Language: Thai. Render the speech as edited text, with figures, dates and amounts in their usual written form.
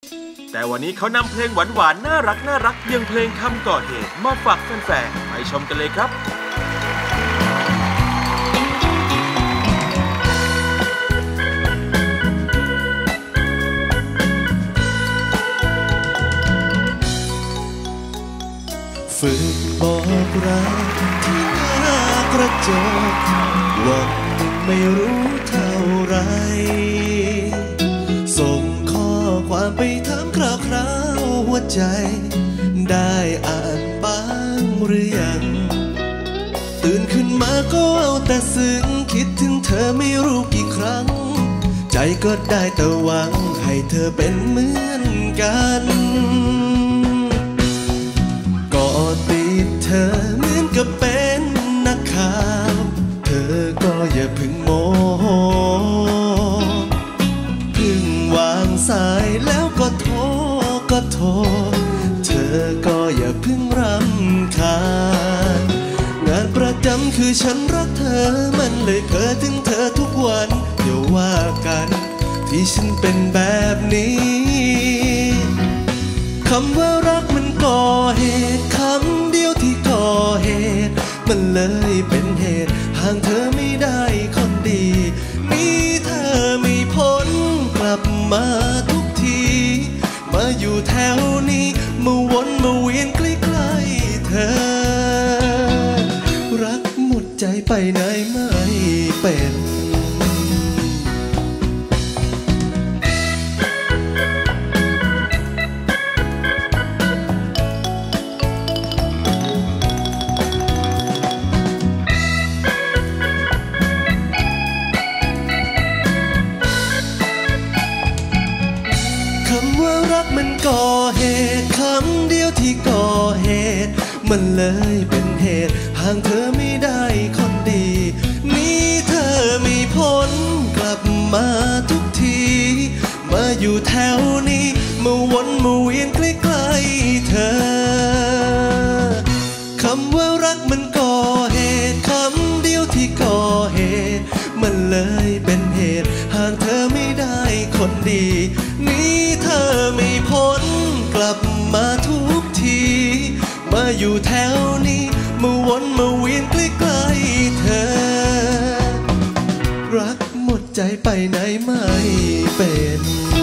แต่วันนี้เขานำเพลงหวานๆน่ารักอย่างเพลงคำก่อเหตุมาฝากแฟนๆไปชมกันเลยครับฝึกบอกรักที่หน้ากระจกวันหนึ่งไม่รู้เท่าไรส่งข้อความไปถามคราวๆหัวใจได้อ่านบ้างหรือยังตื่นขึ้นมาก็เอาแต่ซึ้งคิดถึงเธอไม่รู้กี่ครั้งใจก็ได้แต่หวังให้เธอเป็นเหมือนกันก็ติดเธอเหมือนกับเป็นนักข่าวเธอก็อย่าพึ่งโมโหพึ่งวางสายแล้วก็โทรเธอก็อย่าพึ่งรำคาญงานประจำคือฉันรักเธอมันเลยเพ้อถึงเธอทุกวันอย่าว่ากันที่ฉันเป็นแบบนี้คำว่ารักมันก่อเหตุคำเดียวที่ก่อเหตุมันเลยเป็นเหตุห่างเธอไม่ได้คนดีมีเธอมีผลกลับมาทุกทีมาอยู่แถวนี้มาวนมาเวียนใกล้ๆเธอรักหมดใจไปไหนไม่เป็นมันก่อเหตุคำเดียวที่ก่อเหตุมันเลยเป็นเหตุห่างเธอไม่ได้คนดีมีเธอมีผลกลับมาทุกทีมาอยู่แถวนี้มาวนมาเวียนใกล้ๆเธอคำว่ารักมันก่อเหตุคำเดียวที่ก่อเหตุมันเลยเป็นเหตุห่างเธอไม่ได้คนดีนี่เธอมีผลกลับมาทุกทีมาอยู่แถวนี้มาวนมาเวียนใกล้ๆเธอรักหมดใจไปไหนไม่เป็น